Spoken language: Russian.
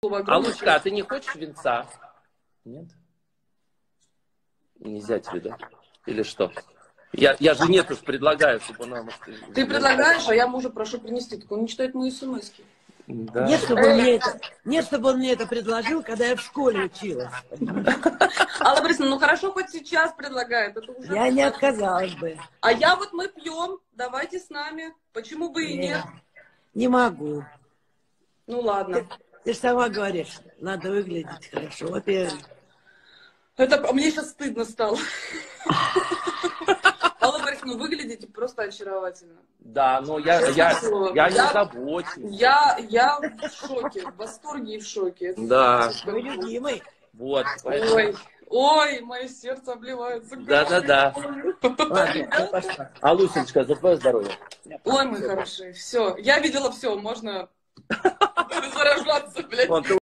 слово огромное. Аллочка, а ты не хочешь винца? Нет? Нельзя тебе, да? Или что? Я жене тоже предлагаю, чтобы она... Ты предлагаешь, а я мужа прошу принести. Так он не читает мои смс-ки. Да. Нет, чтобы он мне это предложил, когда я в школе училась. Алла Борисовна, ну хорошо, хоть сейчас предлагает. Это уже Я не отказалась бы. А я вот мы пьем, давайте с нами. Почему бы и нет? Не могу. Ну ладно. Ты же сама говоришь, надо выглядеть хорошо. Во-первых. Это мне сейчас стыдно стало. Алла Борисовна, выглядите просто очаровательно. Да, но я не забочусь. Я в шоке, в восторге и в шоке. Да. Вы любимый. Вот. Ой, мое сердце обливается. Да. Ладно, я пошла. Алусечка, за твое здоровье. Ой, мой хороший, все. Я видела все, можно заражаться, блядь.